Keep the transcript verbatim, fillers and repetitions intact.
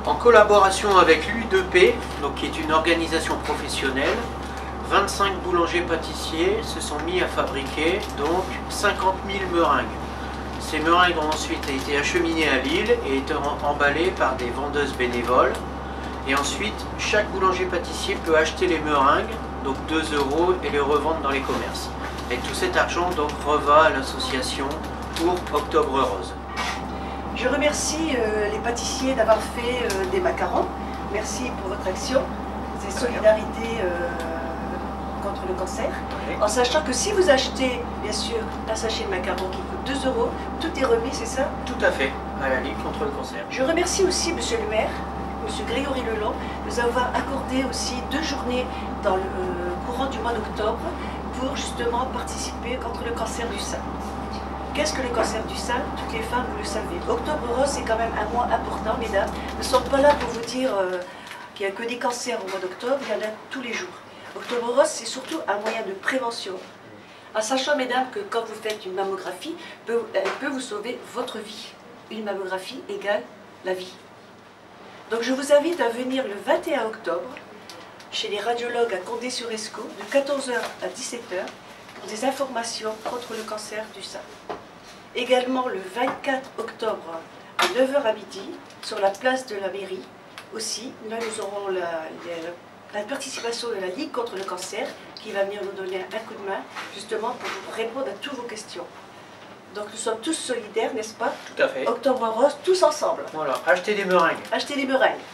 En collaboration avec l'U deux P, donc qui est une organisation professionnelle, vingt-cinq boulangers-pâtissiers se sont mis à fabriquer donc cinquante mille meringues. Ces meringues ont ensuite été acheminées à Lille et été emballées par des vendeuses bénévoles. Et ensuite, chaque boulanger-pâtissier peut acheter les meringues, donc deux euros, et les revendre dans les commerces. Et tout cet argent donc reva à l'association pour Octobre Rose. Je remercie euh, les pâtissiers d'avoir fait euh, des macarons. Merci pour votre action. C'est solidarité euh, contre le cancer. Oui. En sachant que si vous achetez, bien sûr, un sachet de macarons qui coûte deux euros, tout est remis, c'est ça? Tout à fait, à la Ligue contre le cancer. Je remercie aussi Monsieur le maire, Monsieur Grégory Lelon, de nous avoir accordé aussi deux journées dans le euh, courant du mois d'octobre pour justement participer contre le cancer du sein. Qu'est-ce que le cancer du sein? Toutes les femmes, vous le savez. Octobre Rose, c'est quand même un mois important, mesdames. Nous ne sommes pas là pour vous dire euh, qu'il n'y a que des cancers au mois d'octobre, il y en a tous les jours. Octobre Rose, c'est surtout un moyen de prévention. En sachant, mesdames, que quand vous faites une mammographie, peut, elle peut vous sauver votre vie. Une mammographie égale la vie. Donc je vous invite à venir le vingt et un octobre chez les radiologues à Condé-sur-Escaut de quatorze heures à dix-sept heures pour des informations contre le cancer du sein. Également le vingt-quatre octobre à neuf heures à midi sur la place de la mairie. Aussi, là nous aurons la, la, la participation de la Ligue contre le cancer qui va venir nous donner un coup de main justement pour répondre à toutes vos questions. Donc nous sommes tous solidaires, n'est-ce pas? Tout à fait. Octobre Rose, tous ensemble. Voilà, achetez des meringues. Achetez les meringues.